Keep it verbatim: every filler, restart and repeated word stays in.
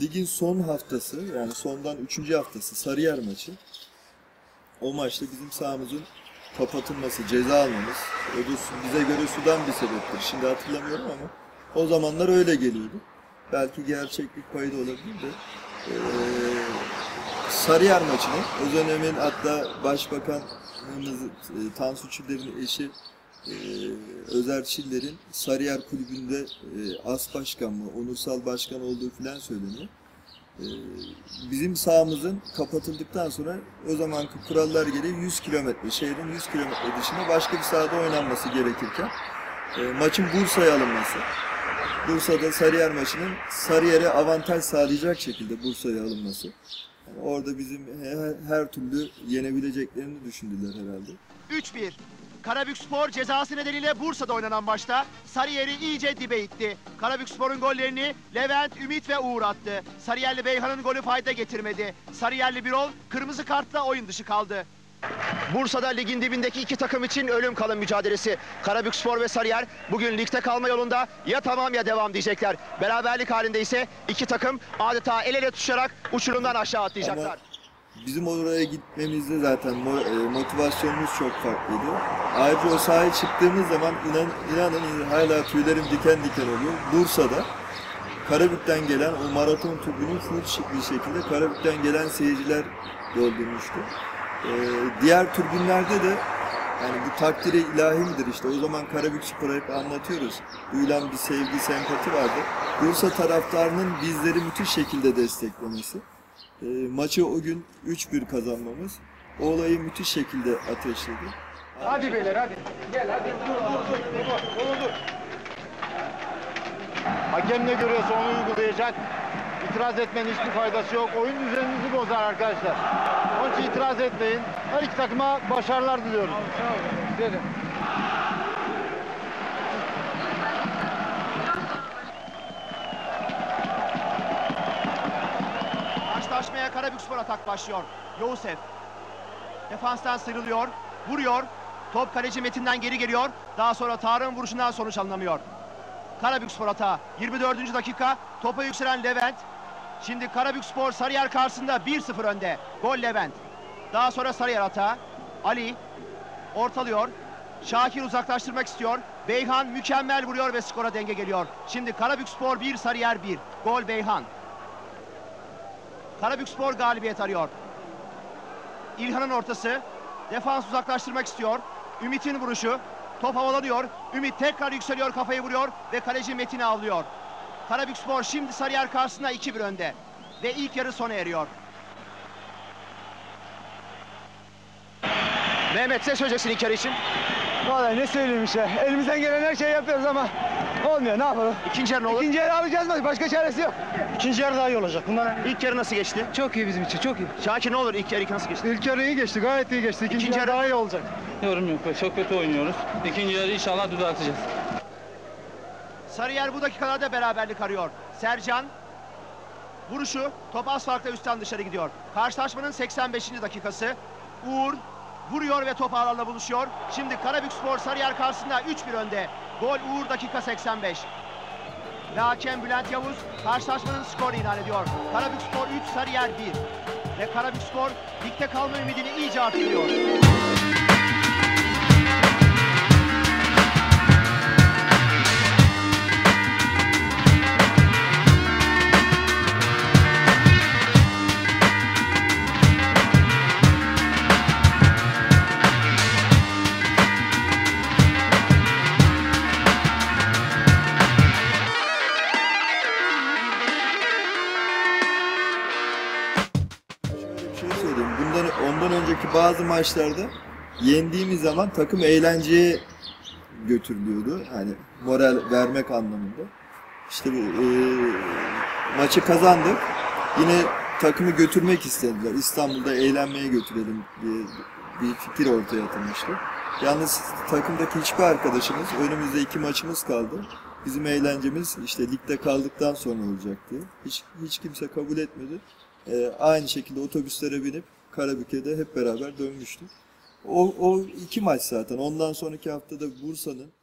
ligin son haftası, yani sondan üçüncü haftası Sarıyer maçı. O maçta bizim sahamızın kapatılması, ceza almamız, o da bize göre sudan bir sebeptir. Şimdi hatırlamıyorum ama o zamanlar öyle geliyordu. Belki gerçeklik payı da olabilir de. Ee, Sarıyer maçını, o dönemin hatta Başbakanımız e, Tansu Çiller'in eşi e, Özer Çiller'in Sarıyer Kulübü'nde e, as başkan mı, onursal başkan olduğu filan söyleniyor. E, bizim sahamızın kapatıldıktan sonra o zamanki kurallar gereği yüz kilometre, şehrin yüz kilometre dışında başka bir sahada oynanması gerekirken e, maçın Bursa'ya alınması. Bursa'da Sarıyer maçının Sarıyer'e avantaj sağlayacak şekilde Bursa'ya alınması. Yani orada bizim her, her türlü yenebileceklerini düşündüler herhalde. üç bir. Karabükspor cezası nedeniyle Bursa'da oynanan maçta Sarıyer'i iyice dibe itti. Karabükspor'un gollerini Levent, Ümit ve Uğur attı. Sarıyerli Beyhan'ın golü fayda getirmedi. Sarıyerli Birol kırmızı kartla oyun dışı kaldı. Bursa'da ligin dibindeki iki takım için ölüm kalım mücadelesi. Karabükspor ve Sarıyer bugün ligde kalma yolunda ya tamam ya devam diyecekler. Beraberlik halinde ise iki takım adeta el ele tutuşarak uçurumdan aşağı atlayacaklar. Ama bizim oraya gitmemizde zaten motivasyonumuz çok farklıydı. Ayrıca o sahaya çıktığımız zaman inan, inanın hala tüylerim diken diken oluyor. Bursa'da Karabük'ten gelen o maraton tribünü full bir şekilde Karabük'ten gelen seyirciler doldurmuştu. Ee, diğer tribünlerde de yani bu takdiri ilahi midir işte, o zaman Karabükspor'a hep anlatıyoruz. Duyulan bir sevgi, sempati vardı. Bursa taraftarının bizleri müthiş şekilde desteklemesi. E, maçı o gün üç bir kazanmamız o olayı müthiş şekilde ateşledi. Hadi beyler hadi. Gel hadi dur dur dur. Dur dur. Hakem ne görüyorsa onu uygulayacak. İtiraz etmenin hiçbir faydası yok. Oyun düzeninizi bozar arkadaşlar. Onun için itiraz etmeyin. Her iki takıma başarılar diliyorum. Sağ olun. Gidelim. Karşılaşmaya Karabükspor atak başlıyor. Yosef defanstan sıyrılıyor, vuruyor. Top kaleci Metin'den geri geliyor. Daha sonra Tarık'ın vuruşundan sonuç alınamıyor. Karabükspor atağı. yirmi dördüncü dakika. Topa yükselen Levent. Şimdi Karabükspor Sarıyer karşısında bir sıfır önde. Gol Levent. Daha sonra Sarıyer atağı. Ali ortalıyor. Şakir uzaklaştırmak istiyor. Beyhan mükemmel vuruyor ve skora denge geliyor. Şimdi Karabükspor bir, Sarıyer bir. Gol Beyhan. Karabükspor galibiyet arıyor. İlhan'ın ortası. Defans uzaklaştırmak istiyor. Ümit'in vuruşu. Top havalanıyor. Ümit tekrar yükseliyor, kafayı vuruyor ve kaleci Metin'i avlıyor. Karabükspor şimdi Sarıyer karşısında iki bir önde. Ve ilk yarı sona eriyor. Mehmet, size söyleyeceksin ilk yarı için. Vallahi ne söyleyeyim işte. Elimizden gelen her şeyi yapıyoruz ama olmuyor. Ne yapalım? İkinci yarı ne olur? İkinci yarı alacağız mı? Başka çaresi yok. İkinci yarı daha iyi olacak. Bundan İlk yarı nasıl geçti? çok iyi bizim için. Çok iyi. Şakir ne olur ilk yarı nasıl geçti? İlk yarı iyi geçti. Gayet iyi geçti. İkinci, İkinci yarı yarı- daha iyi olacak. Yorum yok. Çok kötü oynuyoruz. İkinci yarı inşallah düzelteceğiz. Sarıyer bu dakikalarda beraberlik arıyor. Sercan vuruşu, top az farkla üstten dışarı gidiyor. Karşılaşmanın seksen beşinci dakikası. Uğur vuruyor ve top ağlarla buluşuyor. Şimdi Karabükspor Sarıyer karşısında üç bir önde. Gol Uğur dakika seksen beş. Ve hakem Bülent Yavuz karşılaşmanın skorunu ilan ediyor. Karabükspor üç, Sarıyer bir. Ve Karabükspor ligde kalma ümidini iyice artırıyor. Ondan önceki bazı maçlarda yendiğimiz zaman takım eğlenceye götürülüyordu. Hani moral vermek anlamında. İşte e, maçı kazandık. Yine takımı götürmek istediler. İstanbul'da eğlenmeye götürelim diye bir fikir ortaya atılmıştı. Yalnız takımdaki hiçbir arkadaşımız, önümüzde iki maçımız kaldı. Bizim eğlencemiz işte ligde kaldıktan sonra olacak diye. Hiç, hiç kimse kabul etmedi. E, aynı şekilde otobüslere binip Karabük'e de hep beraber dönmüştük. O, o iki maç zaten. Ondan sonraki haftada Bursa'nın